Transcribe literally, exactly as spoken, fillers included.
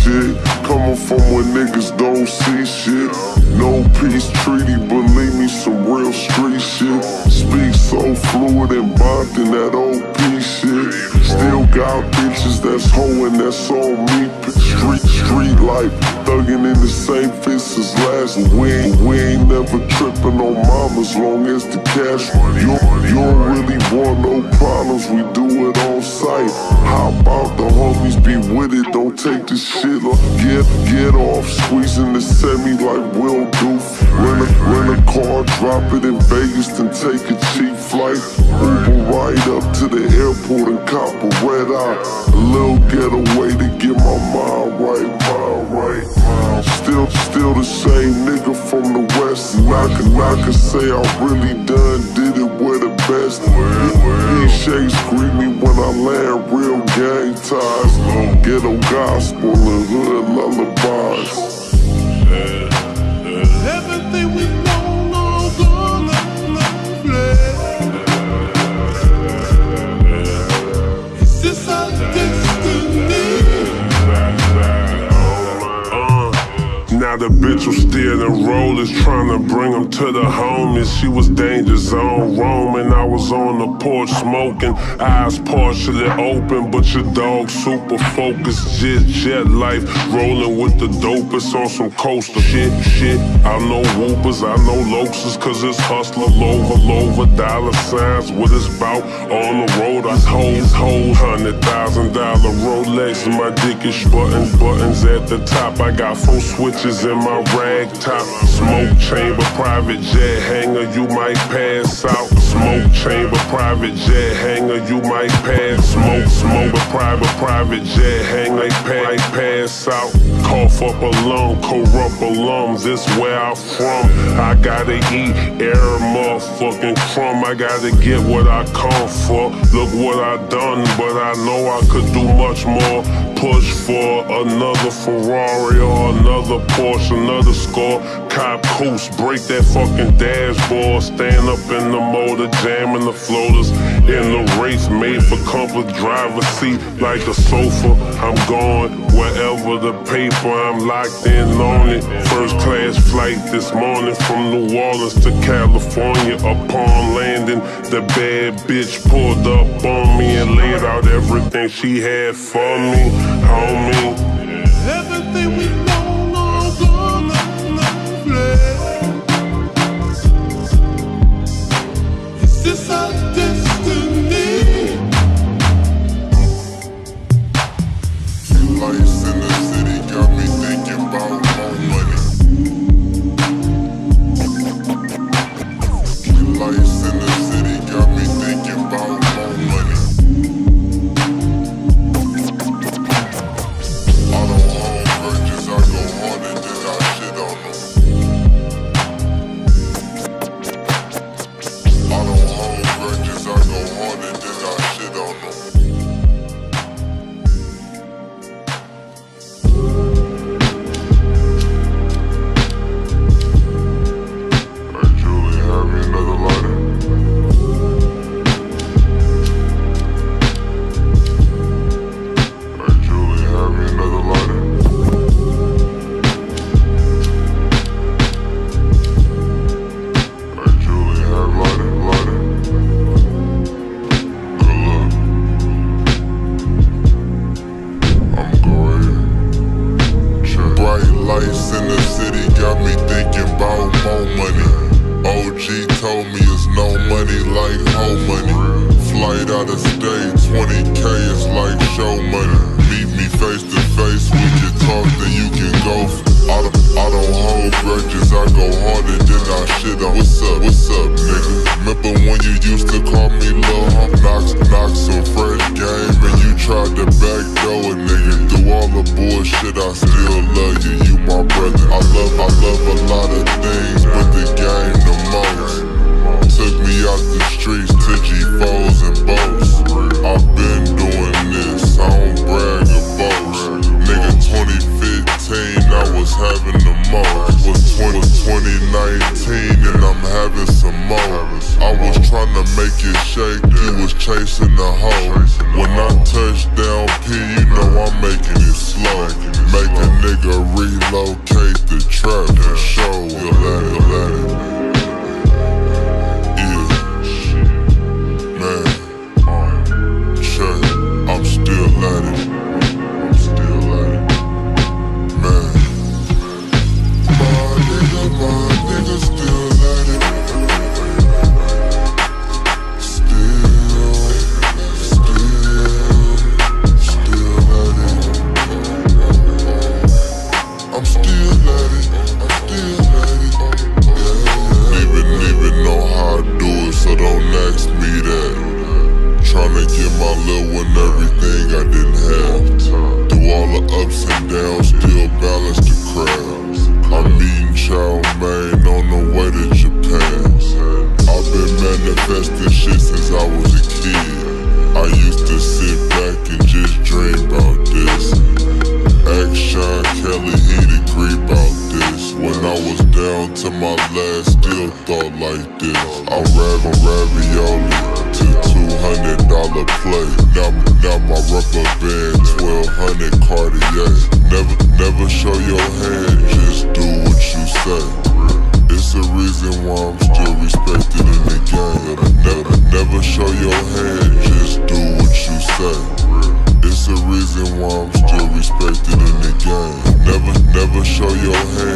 shit. Coming from where niggas don't see shit. No peace treaty, believe me, some real street shit. Speak so fluid and bond in that old P shit. Still got bitches that's hoeing, that's on me. Street, street life, thuggin' in the same fist as last. We ain't, we ain't never trippin' on mamas, long as the cash. You, you don't really want no problems, we do it on sight. How about the homies be with it, don't take this shit like get, get off, squeezing the semi like we'll do. Rent a, rent a car, drop it in Vegas, then take a cheap flight. Uber right up to the airport and cop a red eye. A little getaway to get my mind right, mind right. Still, still the same nigga from the west, and I can, I can say I really done did it with the best. These shakes greet me when I land, real gang ties. Ghetto gospel and hood lullabies. Everything we know, no gonna play. Is this our destiny? Now the bitch was steering rollers, trying to bring them to the homies. She was danger zone roaming, I was on the porch smoking. Eyes partially open, but your dog super focused. Jet, jet life, rolling with the dopest on some coaster shit, shit. I know whoopers, I know loafers, cause it's hustler, lover, lover. Dollar signs, what it's bout on the road. I hoes, hoes, hundred thousand dollar Rolex. My dick is buttons, buttons at the top. I got four switches in my rag top. Smoke chamber, private jet hanger, you might pass out. Smoke chamber, private jet hanger, you might pass. Smoke, smoke, a private, private jet hanger, might pass out. Cough up a lung, corrupt a lung, this where I'm from. I gotta eat every motherfucking crumb. I gotta get what I come for. Look what I done, but I know I could do much more. Push for another Ferrari or another Porsche, another score. Cop coast, break that fucking dashboard. Stand up in the motor, jamming the floaters. In the race, made for comfort, driver's seat like a sofa. I'm going wherever the paper, I'm locked in on it. First class flight this morning from New Orleans to California. Upon landing, the bad bitch pulled up on me and laid out everything she had for me, homie. Everything we know, no gonna play. Is this our destiny? Lights in the city got me thinking about more money. Lights in the city got me thinking about more money. I don't hold grudges, I go hard and then I shit on them. I don't hold grudges, I go hard and then I shit on them. Hey Julie, have me another lighter. Hey Julie, have me another lighter. Hey Julie, have lighter, lighter. Good luck. I'm going. Check. Bright lights in the city got me thinking about more money. O G told me it's no money like hoe money. Flight out of state, twenty K is like show money. Meet me face to face, we can talk, then you can go. I don't, I don't hold grudges, I go hard and then I shit on. What's up, what's up, nigga? Remember when you used to call me Lil Hump? Knox, knock some fresh game and you tried to backdoor a nigga. Through all the bullshit, I still love you, you my brother. I love, I love a lot of things, but the game the most. Took me out the streets to G fours and boats. I've been doing this, I don't brag or boast. Nigga, twenty fifteen, I was having the most. Was twenty nineteen and I'm having some more. I was trying to make it shake, you was chasing the hoe. When I touch down P, you know I'm making it slow. Making hundred Cartier. Never, never show your hand, just do what you say. It's a reason why I'm still respected in the game. Never, never show your hand, just do what you say. It's a reason why I'm still respected in the game. Never, never show your hand.